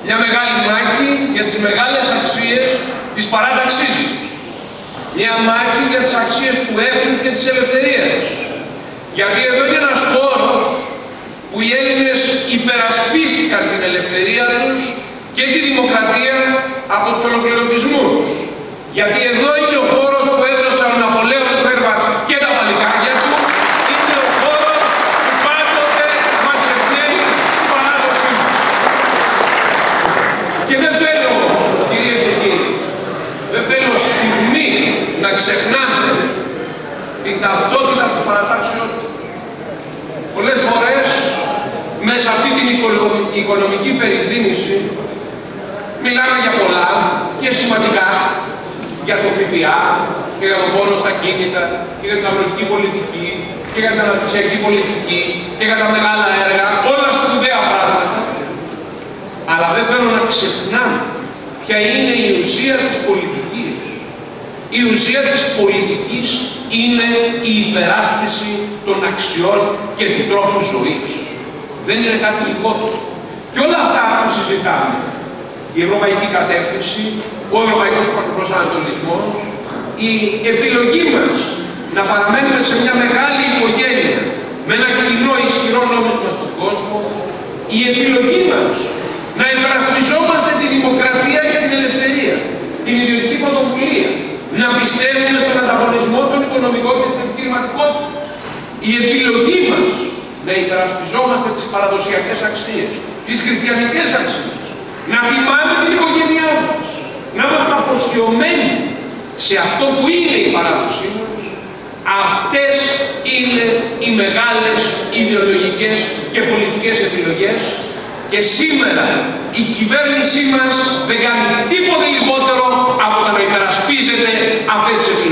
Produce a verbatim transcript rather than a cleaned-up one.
Μια μεγάλη μάχη για τις μεγάλες αξίες της παράταξής τους. Μια μάχη για τις αξίες του έθνους και της ελευθερίας. Γιατί εδώ είναι ένας χώρος που οι Έλληνες υπερασπίστηκαν την ελευθερία τους και τη δημοκρατία από τους ολοκληρωτισμούς. Γιατί εδώ είναι ο χώρος που έδωσαν ο Ναπολέων Θέρβας και τα παλικάρια του. Είναι ο χώρος που πάντοτε μας ευνέει στην παράδοσή μας. Και δεν θέλω, κυρίες και κύριοι, δεν θέλω στιγμή να ξεχνάμε την ταυτότητα της παρατάξεως. Πολλές φορές, μέσα σε αυτή την οικονομική περιδίνηση, μιλάμε για πολλά και σημαντικά, για το ΦΠΑ και για τον φόρο στα κίνητα και για την αγροτική πολιτική και για την αναπτυξιακή πολιτική και για τα μεγάλα έργα, όλα σπουδαία πράγματα. Αλλά δεν θέλω να ξεχνάμε ποια είναι η ουσία της πολιτικής. Η ουσία της πολιτικής είναι η υπεράσπιση των αξιών και του τρόπου ζωής. Δεν είναι κάτι λιγότερο. Και όλα αυτά που συζητάμε, η ευρωπαϊκή κατεύθυνση, ο ευρωπαϊκός προσανατολισμός, η επιλογή μας να παραμένουμε σε μια μεγάλη οικογένεια με ένα κοινό ισχυρό νόμισμα στον κόσμο, η επιλογή μας να υπερασπιζόμαστε τη δημοκρατία και την ελευθερία, την ιδιωτική πρωτοβουλία, να πιστεύουμε στον ανταγωνισμό, τον οικονομικό και στην επιχειρηματικότητα. Η επιλογή μας να υπερασπιζόμαστε τις παραδοσιακές αξίες, τις χριστιανικές αξίες, να τιμάμε την οικογένειά μας, να είμαστε αφοσιωμένοι σε αυτό που είναι η παράδοσή μας. Αυτές είναι οι μεγάλες ιδεολογικές και πολιτικές επιλογές και σήμερα η κυβέρνησή μας δεν κάνει τίποτε λιγότερο από το να υπερασπίζεται αυτές τις επιλογές.